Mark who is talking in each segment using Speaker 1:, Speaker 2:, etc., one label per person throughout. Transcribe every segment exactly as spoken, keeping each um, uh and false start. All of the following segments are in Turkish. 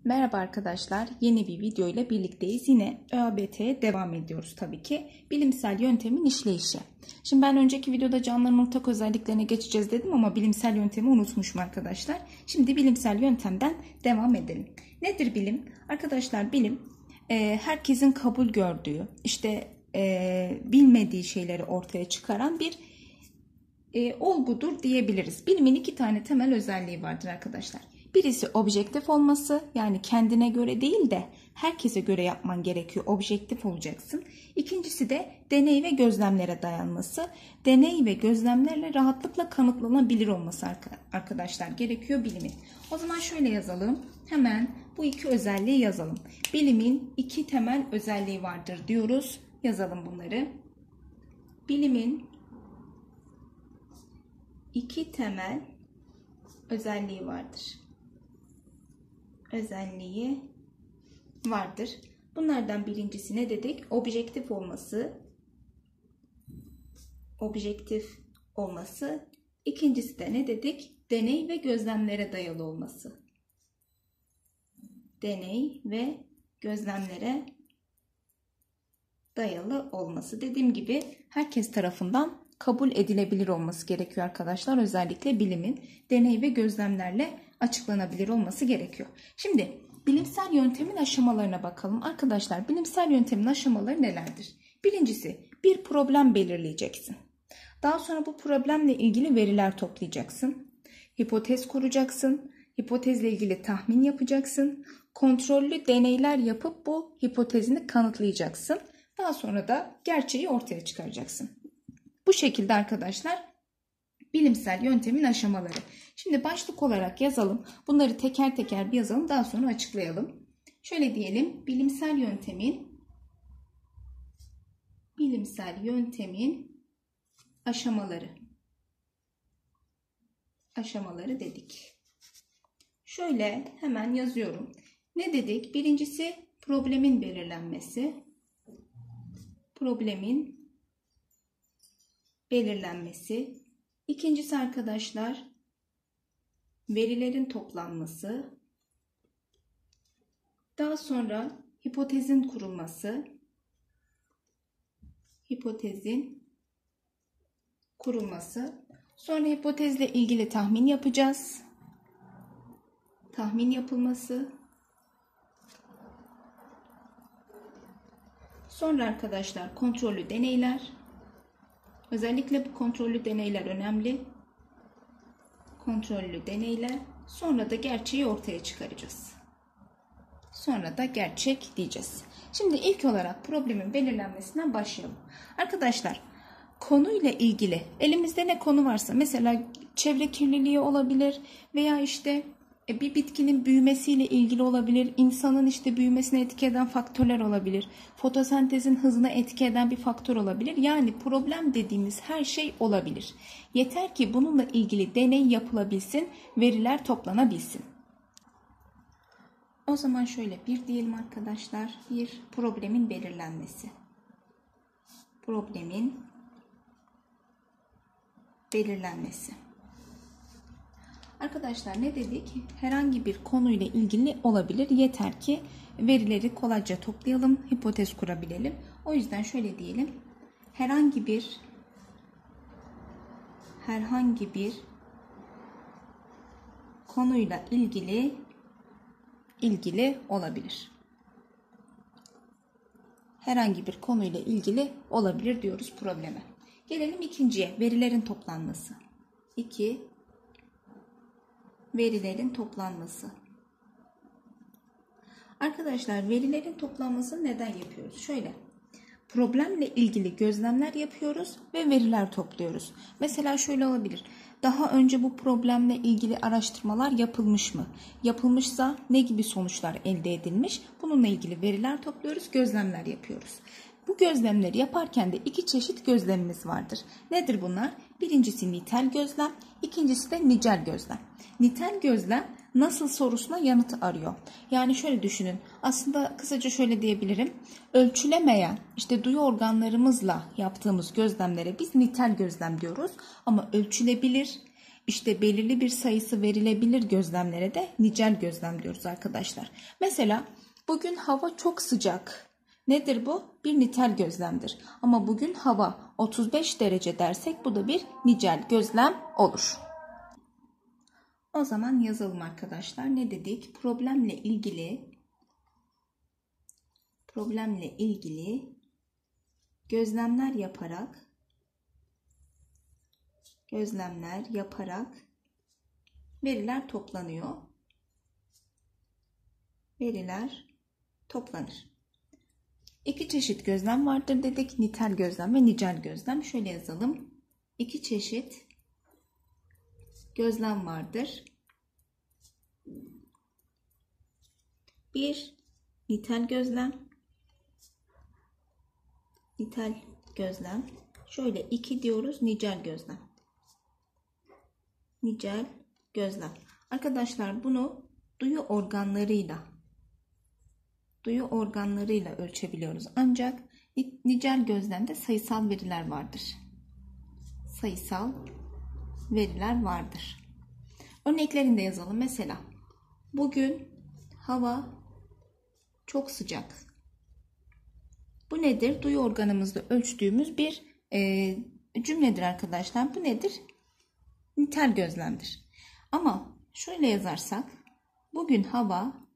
Speaker 1: Merhaba arkadaşlar, yeni bir video ile birlikteyiz. Yine ÖABT'ye devam ediyoruz tabii ki. Bilimsel yöntemin işleyişi. Şimdi ben önceki videoda canlıların ortak özelliklerine geçeceğiz dedim ama bilimsel yöntemi unutmuşum arkadaşlar. Şimdi bilimsel yöntemden devam edelim. Nedir bilim? Arkadaşlar bilim e, herkesin kabul gördüğü, işte e, bilmediği şeyleri ortaya çıkaran bir e, olgudur diyebiliriz. Bilimin iki tane temel özelliği vardır arkadaşlar. Birisi objektif olması, yani kendine göre değil de herkese göre yapman gerekiyor. Objektif olacaksın. İkincisi de deney ve gözlemlere dayanması. Deney ve gözlemlerle rahatlıkla kanıtlanabilir olması arkadaşlar gerekiyor bilimin. O zaman şöyle yazalım. Hemen bu iki özelliği yazalım. Bilimin iki temel özelliği vardır diyoruz. Yazalım bunları. Bilimin iki temel özelliği vardır. özelliği vardır. Bunlardan birincisi ne dedik? Objektif olması. Objektif olması. İkincisi de ne dedik? Deney ve gözlemlere dayalı olması. Deney ve gözlemlere dayalı olması. Dediğim gibi herkes tarafından kabul edilebilir olması gerekiyor arkadaşlar. Özellikle bilimin deney ve gözlemlerle açıklanabilir olması gerekiyor. Şimdi bilimsel yöntemin aşamalarına bakalım. Arkadaşlar bilimsel yöntemin aşamaları nelerdir? Birincisi bir problem belirleyeceksin. Daha sonra bu problemle ilgili veriler toplayacaksın. Hipotez kuracaksın. Hipotezle ilgili tahmin yapacaksın. Kontrollü deneyler yapıp bu hipotezini kanıtlayacaksın. Daha sonra da gerçeği ortaya çıkaracaksın. Bu şekilde arkadaşlar bilimsel yöntemin aşamaları. Şimdi başlık olarak yazalım. Bunları teker teker bir yazalım. Daha sonra açıklayalım. Şöyle diyelim. Bilimsel yöntemin bilimsel yöntemin aşamaları. Aşamaları dedik. Şöyle hemen yazıyorum. Ne dedik? Birincisi problemin belirlenmesi. Problemin belirlenmesi. İkincisi arkadaşlar verilerin toplanması. Daha sonra hipotezin kurulması. Hipotezin kurulması. Sonra hipotezle ilgili tahmin yapacağız. Tahmin yapılması. Sonra arkadaşlar kontrollü deneyler. Özellikle bu kontrollü deneyler önemli. Kontrollü deneyler. Sonra da gerçeği ortaya çıkaracağız. Sonra da gerçek diyeceğiz. Şimdi ilk olarak problemin belirlenmesinden başlayalım. Arkadaşlar konuyla ilgili elimizde ne konu varsa, mesela çevre kirliliği olabilir veya işte bir bitkinin büyümesiyle ilgili olabilir, insanın işte büyümesine etki eden faktörler olabilir, fotosentezin hızına etki eden bir faktör olabilir. Yani problem dediğimiz her şey olabilir. Yeter ki bununla ilgili deney yapılabilsin, veriler toplanabilsin. O zaman şöyle bir diyelim arkadaşlar, bir problemin belirlenmesi. Problemin belirlenmesi. Arkadaşlar ne dedik? Herhangi bir konuyla ilgili olabilir. Yeter ki verileri kolayca toplayalım, hipotez kurabilelim. O yüzden şöyle diyelim. Herhangi bir herhangi bir konuyla ilgili ilgili olabilir. Herhangi bir konuyla ilgili olabilir diyoruz probleme. Gelelim ikinciye, verilerin toplanması. İki Verilerin toplanması. Arkadaşlar verilerin toplanmasını neden yapıyoruz? Şöyle, problemle ilgili gözlemler yapıyoruz ve veriler topluyoruz. Mesela şöyle olabilir. Daha önce bu problemle ilgili araştırmalar yapılmış mı? Yapılmışsa ne gibi sonuçlar elde edilmiş? Bununla ilgili veriler topluyoruz, gözlemler yapıyoruz. Bu gözlemleri yaparken de iki çeşit gözlemimiz vardır. Nedir bunlar? Birincisi nitel gözlem, ikincisi de nicel gözlem. Nitel gözlem nasıl sorusuna yanıt arıyor. Yani şöyle düşünün. Aslında kısaca şöyle diyebilirim. Ölçülemeyen işte duyu organlarımızla yaptığımız gözlemlere biz nitel gözlem diyoruz. Ama ölçülebilir, işte belirli bir sayısı verilebilir gözlemlere de nicel gözlem diyoruz arkadaşlar. Mesela bugün hava çok sıcak. Nedir bu? Bir nitel gözlemdir. Ama bugün hava otuz beş derece dersek bu da bir nicel gözlem olur. O zaman yazalım arkadaşlar. Ne dedik? Problemle ilgili problemle ilgili gözlemler yaparak gözlemler yaparak veriler toplanıyor. Veriler toplanır. İki çeşit gözlem vardır dedik. Nitel gözlem ve nicel gözlem. Şöyle yazalım. İki çeşit gözlem vardır. Bir nitel gözlem. Nitel gözlem. Şöyle iki diyoruz. Nicel gözlem. Nicel gözlem. Arkadaşlar bunu duyu organlarıyla duyu organlarıyla ölçebiliyoruz. Ancak nicel gözlemde sayısal veriler vardır. Sayısal veriler vardır. Örneklerini de yazalım. Mesela bugün hava çok sıcak. Bu nedir? Duyu organımızda ölçtüğümüz bir e, cümledir arkadaşlar. Bu nedir? Nitel gözlemdir. Ama şöyle yazarsak bugün hava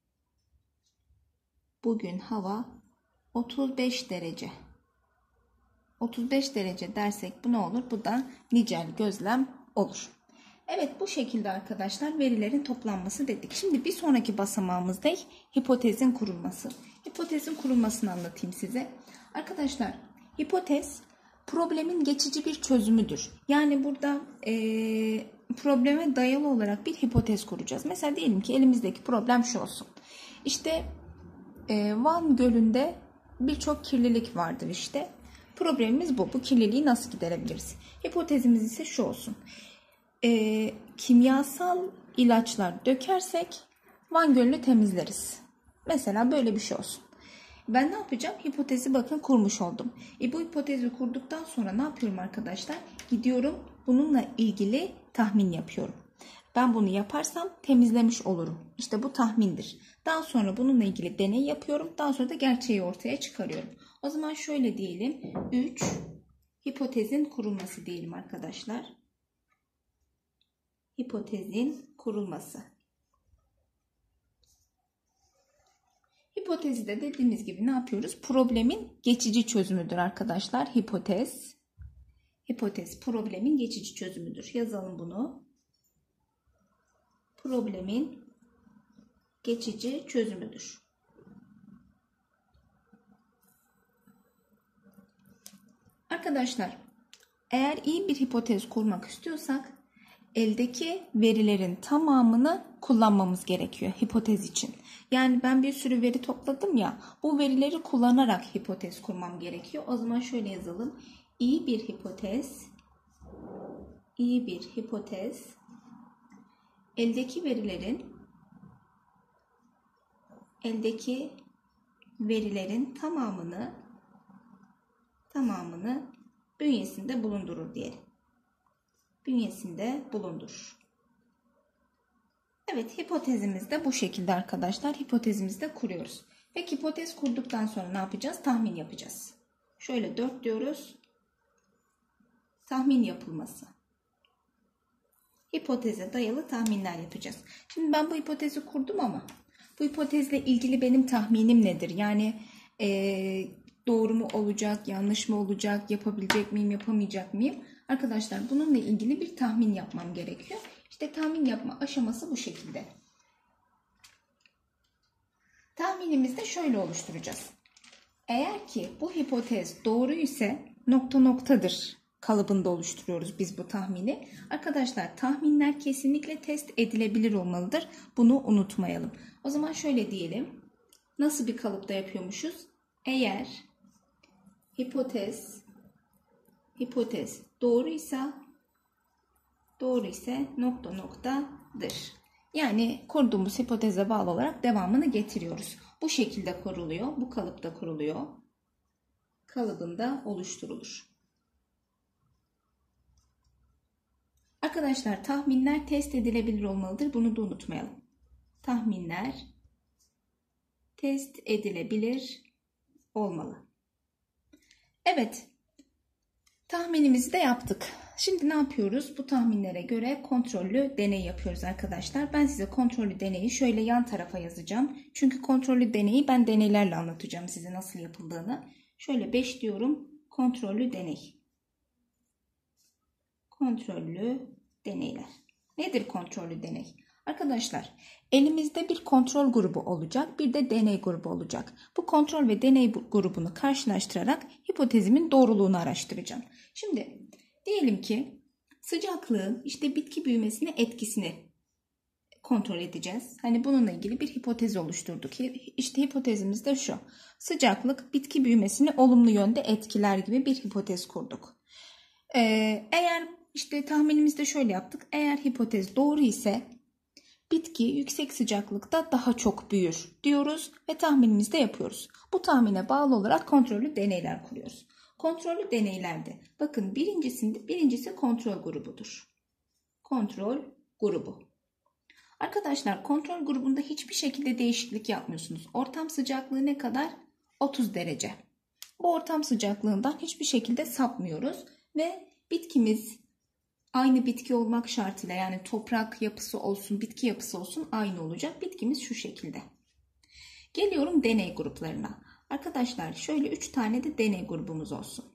Speaker 1: bugün hava otuz beş derece. otuz beş derece dersek bu ne olur? Bu da nicel gözlem olur. Evet, bu şekilde arkadaşlar verilerin toplanması dedik. Şimdi bir sonraki basamağımızda hipotezin kurulması. Hipotezin kurulmasını anlatayım size. Arkadaşlar hipotez problemin geçici bir çözümüdür. Yani burada e, probleme dayalı olarak bir hipotez kuracağız. Mesela diyelim ki elimizdeki problem şu olsun. İşte e, Van Gölü'nde birçok kirlilik vardır işte. Problemimiz bu. Bu kirliliği nasıl giderebiliriz? Hipotezimiz ise şu olsun. E, kimyasal ilaçlar dökersek Van Gölü'nü temizleriz. Mesela böyle bir şey olsun. Ben ne yapacağım? Hipotezi bakın kurmuş oldum. E bu hipotezi kurduktan sonra ne yapıyorum arkadaşlar? Gidiyorum bununla ilgili tahmin yapıyorum. Ben bunu yaparsam temizlemiş olurum. İşte bu tahmindir. Daha sonra bununla ilgili deney yapıyorum. Daha sonra da gerçeği ortaya çıkarıyorum. O zaman şöyle diyelim. üç hipotezin kurulması diyelim arkadaşlar. Hipotezin kurulması. Hipotezide dediğimiz gibi ne yapıyoruz? Problemin geçici çözümüdür arkadaşlar. Hipotez. Hipotez problemin geçici çözümüdür. Yazalım bunu. Problemin geçici çözümüdür. Arkadaşlar, eğer iyi bir hipotez kurmak istiyorsak eldeki verilerin tamamını kullanmamız gerekiyor hipotez için. Yani ben bir sürü veri topladım ya, bu verileri kullanarak hipotez kurmam gerekiyor. O zaman şöyle yazalım. İyi bir hipotez, iyi bir hipotez, eldeki verilerin, eldeki verilerin tamamını, tamamını bünyesinde bulundurur diyelim. Bünyesinde bulundurur. Evet, hipotezimiz de bu şekilde arkadaşlar. Hipotezimizi de kuruyoruz. Peki hipotez kurduktan sonra ne yapacağız? Tahmin yapacağız. Şöyle dört diyoruz. Tahmin yapılması. Hipoteze dayalı tahminler yapacağız. Şimdi ben bu hipotezi kurdum ama bu hipotezle ilgili benim tahminim nedir? Yani ee, doğru mu olacak, yanlış mı olacak, yapabilecek miyim, yapamayacak mıyım? Arkadaşlar bununla ilgili bir tahmin yapmam gerekiyor. İşte tahmin yapma aşaması bu şekilde. Tahminimizi de şöyle oluşturacağız. Eğer ki bu hipotez doğru ise nokta noktadır kalıbında oluşturuyoruz biz bu tahmini. Arkadaşlar tahminler kesinlikle test edilebilir olmalıdır. Bunu unutmayalım. O zaman şöyle diyelim. Nasıl bir kalıpta yapıyormuşuz? Eğer hipotez hipotez doğruysa doğru ise nokta noktadır. Yani kurduğumuz hipoteze bağlı olarak devamını getiriyoruz. Bu şekilde kuruluyor. Bu kalıpta kuruluyor. Kalıbında oluşturulur. Arkadaşlar tahminler test edilebilir olmalıdır. Bunu da unutmayalım. Tahminler test edilebilir olmalı. Evet. Tahminimizi de yaptık. Şimdi ne yapıyoruz? Bu tahminlere göre kontrollü deney yapıyoruz arkadaşlar. Ben size kontrollü deneyi şöyle yan tarafa yazacağım. Çünkü kontrollü deneyi ben deneylerle anlatacağım size nasıl yapıldığını. Şöyle beş diyorum. Kontrollü deney. Kontrollü deneyler. Nedir kontrollü deney? Arkadaşlar elimizde bir kontrol grubu olacak, bir de deney grubu olacak. Bu kontrol ve deney grubunu karşılaştırarak hipotezimin doğruluğunu araştıracağım. Şimdi diyelim ki sıcaklığın işte bitki büyümesine etkisini kontrol edeceğiz. Hani bununla ilgili bir hipotez oluşturduk. İşte hipotezimiz de şu. Sıcaklık bitki büyümesini olumlu yönde etkiler gibi bir hipotez kurduk. Ee, eğer işte tahminimizde şöyle yaptık. Eğer hipotez doğru ise bitki yüksek sıcaklıkta daha çok büyür diyoruz ve tahminimizde yapıyoruz. Bu tahmine bağlı olarak kontrollü deneyler kuruyoruz. Kontrollü deneylerde bakın birincisinde birincisi kontrol grubudur. Kontrol grubu. Arkadaşlar kontrol grubunda hiçbir şekilde değişiklik yapmıyorsunuz. Ortam sıcaklığı ne kadar? otuz derece. Bu ortam sıcaklığından hiçbir şekilde sapmıyoruz ve bitkimiz aynı bitki olmak şartıyla, yani toprak yapısı olsun, bitki yapısı olsun aynı olacak. Bitkimiz şu şekilde. Geliyorum deney gruplarına. Arkadaşlar şöyle üç tane de deney grubumuz olsun.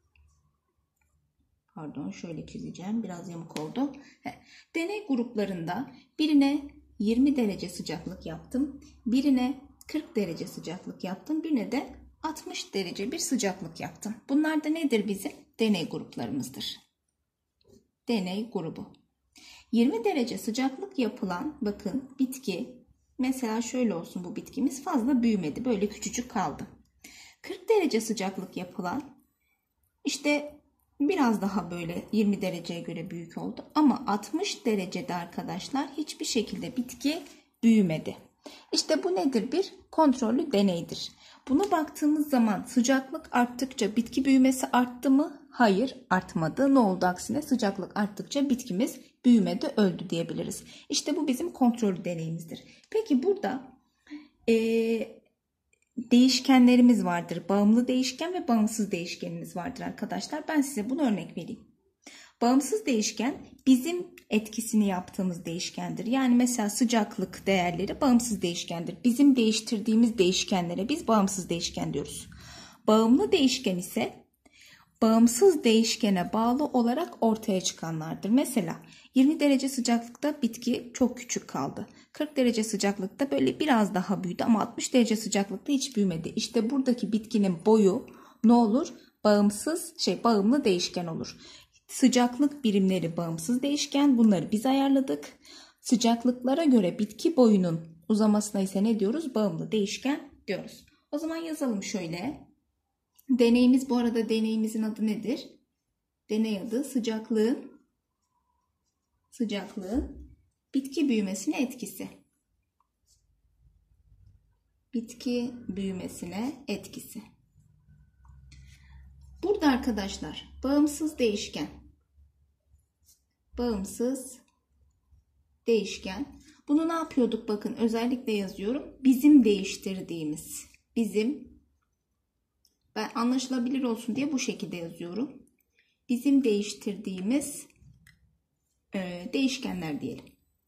Speaker 1: Pardon, şöyle çizeceğim. Biraz yamuk oldu. Deney gruplarında birine yirmi derece sıcaklık yaptım. Birine kırk derece sıcaklık yaptım. Birine de altmış derece bir sıcaklık yaptım. Bunlar da nedir bizim? Deney gruplarımızdır. Deney grubu. yirmi derece sıcaklık yapılan bakın bitki, mesela şöyle olsun, bu bitkimiz fazla büyümedi. Böyle küçücük kaldı. kırk derece sıcaklık yapılan işte biraz daha böyle yirmi dereceye göre büyük oldu. Ama altmış derecede arkadaşlar hiçbir şekilde bitki büyümedi. İşte bu nedir? Bir kontrollü deneydir. Buna baktığımız zaman sıcaklık arttıkça bitki büyümesi arttı mı? Hayır, artmadı. Ne oldu aksine? Sıcaklık arttıkça bitkimiz büyümedi, öldü diyebiliriz. İşte bu bizim kontrollü deneyimizdir. Peki burada ee, değişkenlerimiz vardır. Bağımlı değişken ve bağımsız değişkenimiz vardır arkadaşlar. Ben size bunu örnek vereyim. Bağımsız değişken bizim etkisini yaptığımız değişkendir. Yani mesela sıcaklık değerleri bağımsız değişkendir. Bizim değiştirdiğimiz değişkenlere biz bağımsız değişken diyoruz. Bağımlı değişken ise bağımsız değişkene bağlı olarak ortaya çıkanlardır. Mesela yirmi derece sıcaklıkta bitki çok küçük kaldı. kırk derece sıcaklıkta böyle biraz daha büyüdü ama altmış derece sıcaklıkta hiç büyümedi. İşte buradaki bitkinin boyu ne olur? Bağımsız şey bağımlı değişken olur. Sıcaklık birimleri bağımsız değişken. Bunları biz ayarladık. Sıcaklıklara göre bitki boyunun uzamasına ise ne diyoruz? Bağımlı değişken diyoruz. O zaman yazalım şöyle. Deneyimiz, bu arada deneyimizin adı nedir? Deney adı sıcaklığın sıcaklığın bitki büyümesine etkisi. Bitki büyümesine etkisi. Burada arkadaşlar bağımsız değişken. Bağımsız değişken. Bunu ne yapıyorduk? Bakın özellikle yazıyorum. Bizim değiştirdiğimiz. Bizim, ben anlaşılabilir olsun diye bu şekilde yazıyorum. Bizim değiştirdiğimiz e, değişkenler diyelim.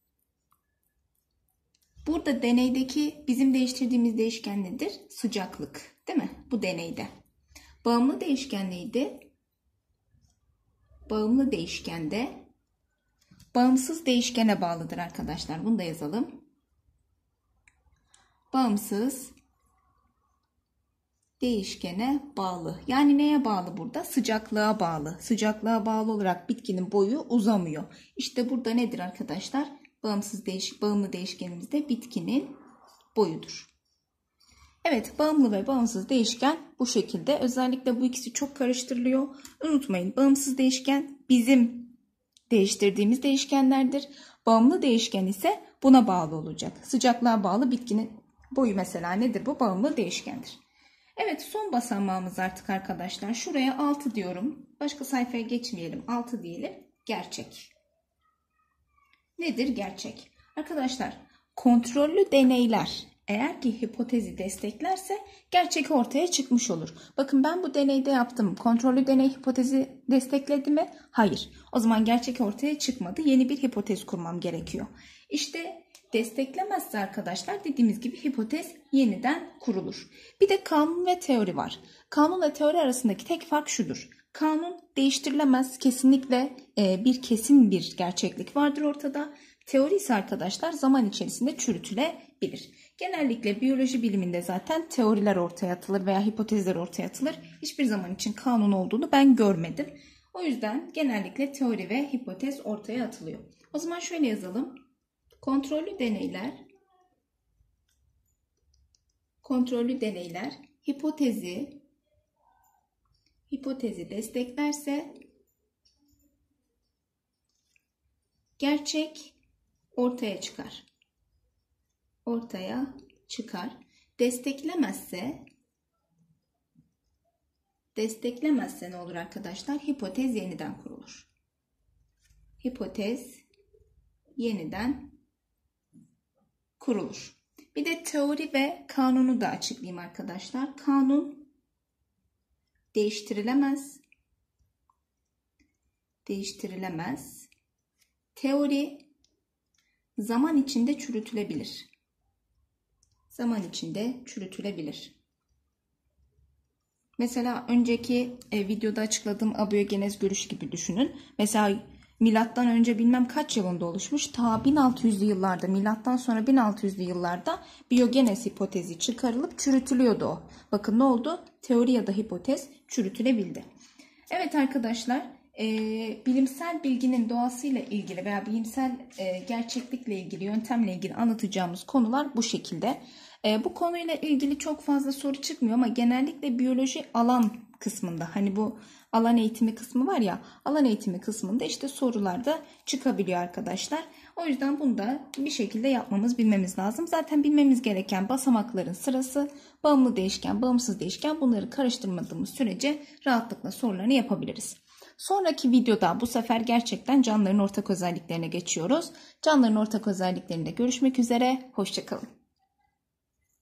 Speaker 1: Burada deneydeki bizim değiştirdiğimiz değişken nedir? Sıcaklık, değil mi? Bu deneyde. Bağımlı değişken neydi? Bağımlı değişken de bağımsız değişkene bağlıdır arkadaşlar. Bunu da yazalım. Bağımsız değişkene bağlı. Yani neye bağlı burada? Sıcaklığa bağlı. Sıcaklığa bağlı olarak bitkinin boyu uzamıyor. İşte burada nedir arkadaşlar? Bağımsız değiş bağımlı değişkenimiz de bitkinin boyudur. Evet, bağımlı ve bağımsız değişken bu şekilde. Özellikle bu ikisi çok karıştırılıyor. Unutmayın, bağımsız değişken bizim değiştirdiğimiz değişkenlerdir. Bağımlı değişken ise buna bağlı olacak. Sıcaklığa bağlı bitkinin boyu mesela nedir? Bu bağımlı değişkendir. Evet, son basamağımız artık arkadaşlar. Şuraya altı diyorum. Başka sayfaya geçmeyelim. altı diyelim. Gerçek. nedir gerçek? Arkadaşlar, kontrollü deneyler eğer ki hipotezi desteklerse gerçek ortaya çıkmış olur. Bakın ben bu deneyde yaptım. Kontrollü deney hipotezi destekledi mi? Hayır. O zaman gerçek ortaya çıkmadı. Yeni bir hipotez kurmam gerekiyor. İşte desteklemezse arkadaşlar dediğimiz gibi hipotez yeniden kurulur. Bir de kanun ve teori var. Kanunla teori arasındaki tek fark şudur. Kanun değiştirilemez, kesinlikle bir kesin bir gerçeklik vardır ortada. Teori ise arkadaşlar zaman içerisinde çürütülebilir. Genellikle biyoloji biliminde zaten teoriler ortaya atılır veya hipotezler ortaya atılır. Hiçbir zaman için kanun olduğunu ben görmedim. O yüzden genellikle teori ve hipotez ortaya atılıyor. O zaman şöyle yazalım. Kontrollü deneyler, kontrollü deneyler hipotezi, hipotezi desteklerse gerçek ortaya çıkar. Ortaya çıkar. Desteklemezse desteklemezse ne olur arkadaşlar? Hipotez yeniden kurulur. Hipotez yeniden kurulur. Bir de teori ve kanunu da açıklayayım arkadaşlar. Kanun değiştirilemez. Değiştirilemez. Teori zaman içinde çürütülebilir. Zaman içinde çürütülebilir. Mesela önceki e, videoda açıkladığım abiyogenez görüşü gibi düşünün. Mesela milattan önce bilmem kaç yılında oluşmuş. Ta bin altı yüzlü yıllarda, milattan sonra bin altı yüzlü yıllarda biyogenez hipotezi çıkarılıp çürütülüyordu o. Bakın ne oldu? Teori ya da hipotez çürütülebildi. Evet arkadaşlar, e, bilimsel bilginin doğasıyla ilgili veya bilimsel e, gerçeklikle ilgili, yöntemle ilgili anlatacağımız konular bu şekilde. E, bu konuyla ilgili çok fazla soru çıkmıyor ama genellikle biyoloji alan kısmında, hani bu alan eğitimi kısmı var ya, alan eğitimi kısmında işte sorular da çıkabiliyor arkadaşlar. O yüzden bunu da bir şekilde yapmamız, bilmemiz lazım. Zaten bilmemiz gereken basamakların sırası, bağımlı değişken, bağımsız değişken, bunları karıştırmadığımız sürece rahatlıkla sorularını yapabiliriz. Sonraki videoda bu sefer gerçekten canlıların ortak özelliklerine geçiyoruz. Canlıların ortak özelliklerinde görüşmek üzere. Hoşça kalın.